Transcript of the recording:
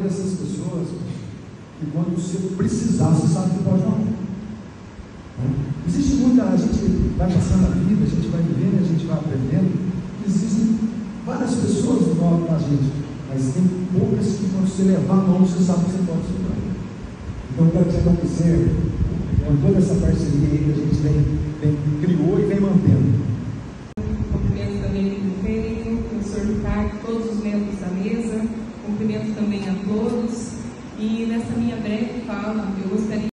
dessas pessoas que quando você precisar, você sabe que pode não. Existe muita, a gente vai passando a vida, a gente vai vivendo, a gente vai aprendendo. Existem várias pessoas do lado da gente, mas tem poucas que quando você levar a mão, você sabe que você pode segurar. Então, eu quero te agradecer por toda essa parceria aí que a gente criou e vem mantendo. Cumprimento também o prefeito, o professor Ricardo, todos os membros da mesa, cumprimento também a todos. E nessa minha breve fala, eu gostaria